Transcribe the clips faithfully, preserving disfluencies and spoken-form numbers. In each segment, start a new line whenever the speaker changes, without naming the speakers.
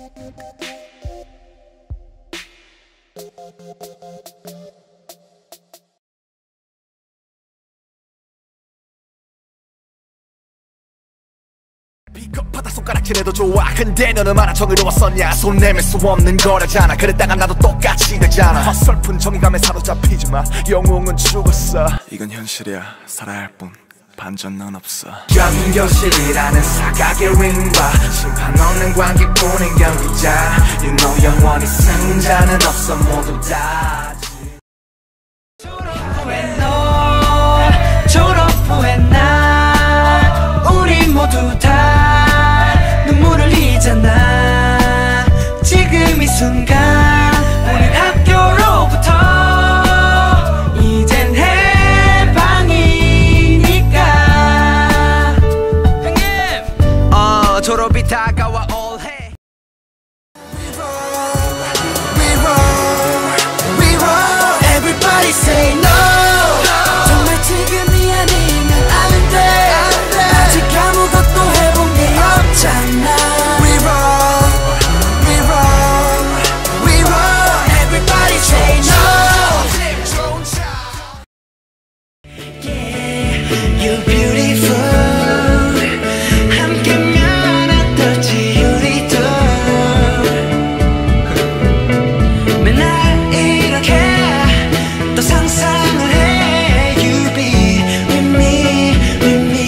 비겁하다 손가락질해도 좋아. 근데 너는 마라톤을 외웠었냐. 손 내밀 수 없는 거라잖아. 그랬다가 나도 똑같이 되잖아. 헛설픈 정의감에 사로잡히지마. 영웅은 죽었어. 이건 현실이야. 살아야 할 뿐 반전은 없어. 경교실이라는 사각의 링과 심판 없는 관객뿐인 경기자. You know 영원히 승자는 없어. 모두 다 졸업 후에 너 졸업 후에 나 우리 모두 다 눈물을 흘리잖아. 지금 이 순간 우린 학교로부터 이젠 해방이니까. 형님 어 졸업이 다가와 올해. We roll, we roll, everybody say no. 정말 지금이 아니면 안 돼. 아직 아무것도 해본 게 없잖아. We roll, we roll, we roll, everybody say no. Yeah, you're beautiful. 함께면 어떨지 우리도. 맨날 이렇게 또 상상을 해. You be with me, with me,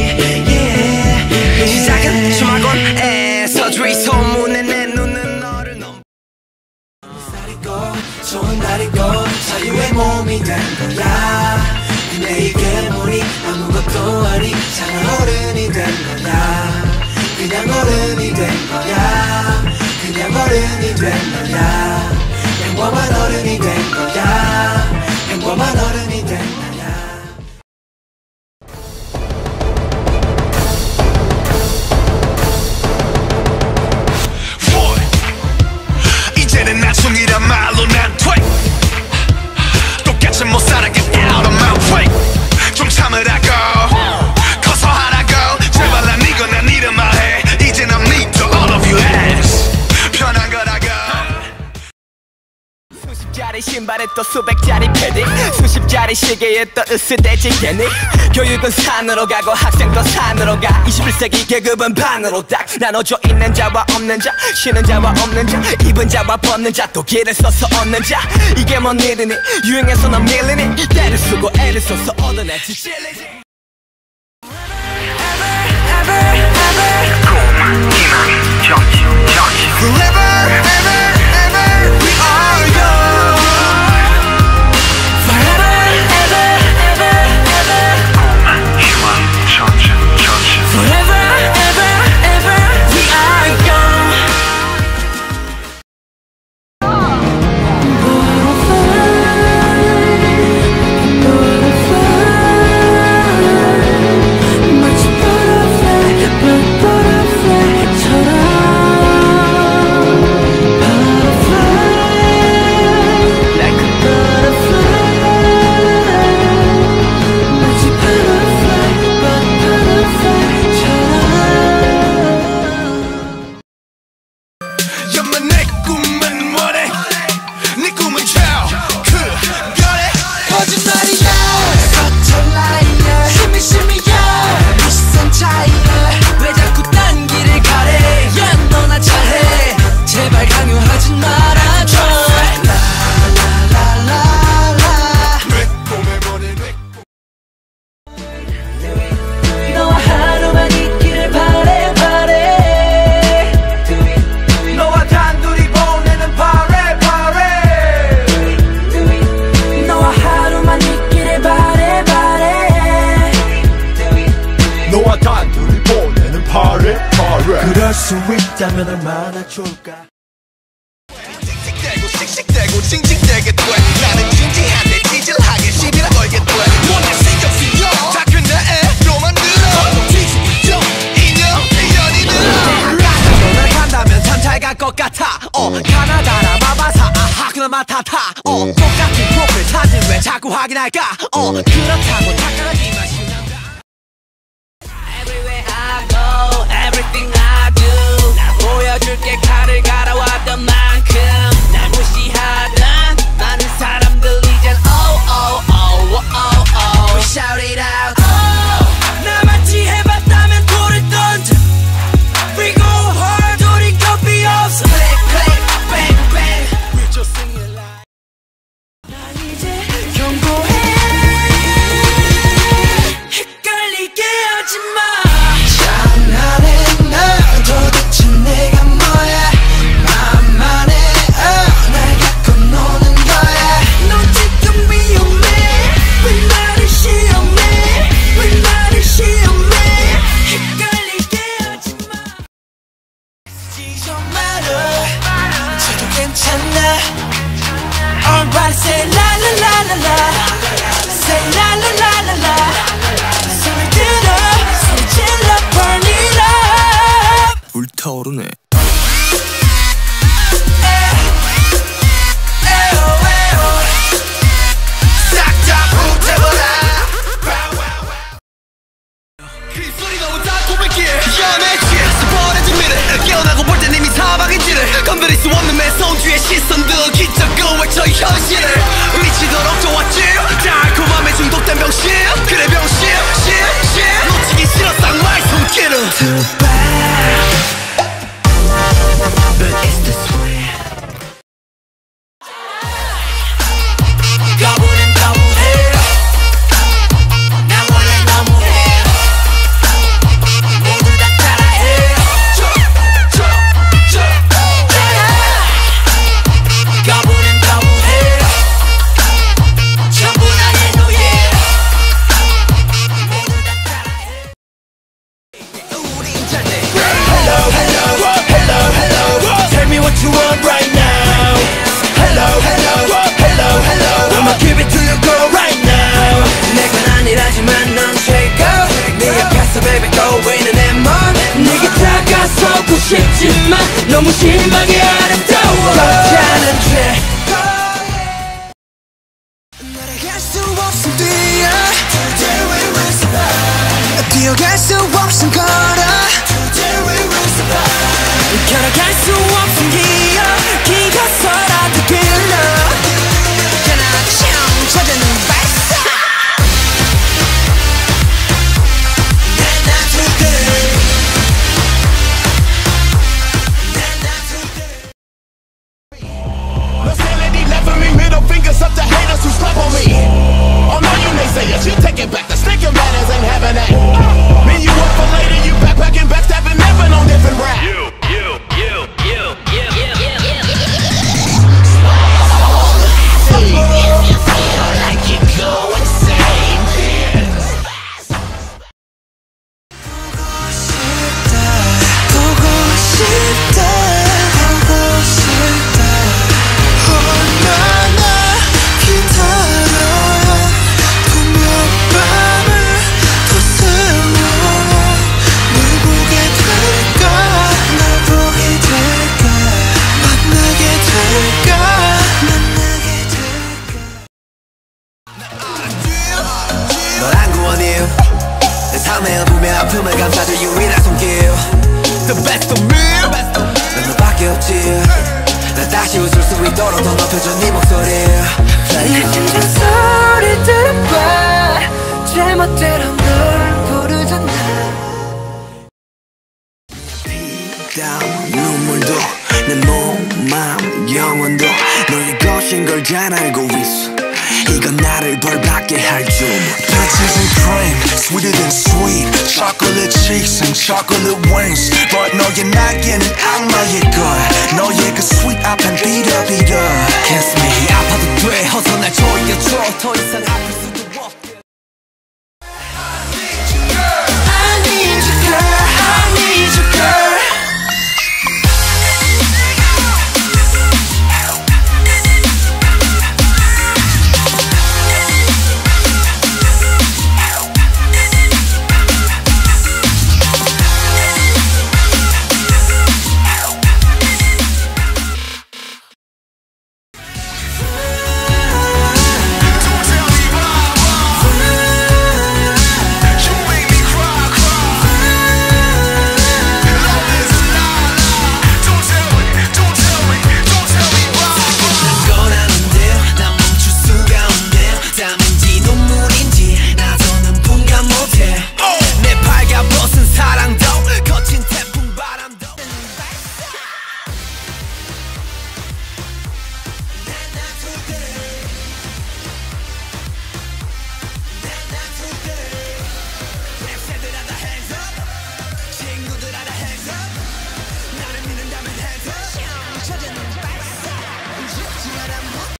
yeah. 시작은 중학원에서 주위 소문에 내 눈은 너를 넘. 날이고 좋은 날이고 자유의 몸이 된 거야. 근데 이게 뭐니 아무것도 아니 장한 어른이 된 거야. 그냥 어른이 된 거야. 그냥 어른이 된 거야. 평범한 어른이 된 거야. 평범한 어른이 된 거야. 이제는 나중이란 말로 난 돼. 똑같이 못 살아 get out of my way. 좀 참으라고 커서 하라고. 제발 난 이거나 니를 말해. 이제 난 need to all of you ass. 편한 거라고. 수십짜리 신발에 또 수백짜리 패딩. 수십짜리 시계에 또 으스대지 괜히. 교육은 산으로 가고 학생도 산으로 가. 이십일 세기 계급은 반으로 딱 나눠져 있는 자와 없는 자. 쉬는 자와 없는 자. 입은 자와 벗는 자. 또 길을 써서 얻는 자. 이게 뭔 일이니 유행해서 넌 밀리니. 때를 쓰고 애를 써서 얻어내지 찔리지. Forever, ever, ever, we are young. Forever, ever, ever, ever. Forever, ever, ever, we are young. Much butterfly, but butterfly처럼. 그럴 수 있다면 얼마나 좋을까. 징징대고 씩씩대고 징징대게 돼. 나는 진지한데 찌질하게 시비를 걸게 돼. 원래 신경 쓰여 다 그네로만 들어. 뒤집죠 인형 인연이들아. 너를 간다면 산잘 갈 것 같아. 어 가나다라 마바사 아하 그나마 타타. 어 똑같은 프로필 사진 왜 자꾸 확인할까. 어 그렇다고 착각하기만 신난다. Everywhere I go, everything I do, 나 보여줄게 칼을
괜찮아. Everybody say la la la la la. Say la la la la la. 소리 들어 소리 질러 burn it up.
불타오르네.
깨어나고 볼 땐 이미 사방인지를 건드릴 수 없는 매서운주의 시선들 기적을 외쳐 현실을 미치도록 좋았지. 달콤함에 중독된 병실. 그래 병실 실, 실. 놓치기 싫어 쌍마의 손길을. Too bad But it's the sweet. 가보는 너무해. 나 원래 너무해. 모두 다 따라해. 가보는 너무해. 전부 나의 노예. 모두 다 따라해. 우린 잘 돼.
Hello, hello, hello, hello. Tell me what you want right now. Hello, hello, hello, hello. I'ma give it to you, girl, right now.
내건 아니라지만 넌 최고. 네 앞에서 baby 떠오르는 내 몸. 네게 다가서고 싶지만 너무 심하게 아름다워. 여자는 죄. 날아갈 수 없음 뛰어. Today we will survive. 뛰어갈 수 없음 걸어. Today we will survive. 걸어갈 수 없음 기어. 기어서라도 길러. 그나참 찾아는 발사.
No say lady left for me, middle fingers up to haters who slap on me. Oh no, you naysayers, you take it back. The stinking manners ain't having that. Me you up for later, you backpacking, backstabbing, never on different rap. You, you, you, you, you, you, you, you. Feel like you go insane.
보고 싶다 보고 싶다 얼마나 기다려 분명 밤을 더 세워 널 보게 될까 널 보게 될까 만나게 될까 만나게 될까
널 안 구원해요. 내 삶의 어둠의 아픔을 감싸줄 유일한 손길. The best of me. 난 너밖에 없지. 난 다시 웃을 수 있도록 더 높여줘 네 목소리.
내 심장 소리 들어봐 제멋대로 널 부르잖아.
땀 눈물도 내 몸, 마음, 영혼도 너의 것인 걸 잘 알고 있어. 이건 나를 벌받게 할 주문.
Peaches and cream, sweeter than sweet. Chocolate cheeks and chocolate wings. But 너의 날개는 악마의 걸. 너의 그 sweet 앞엔 비려 비려.
Kiss me 아파도 돼 어서 날 조여줘. 더 이상 아플 수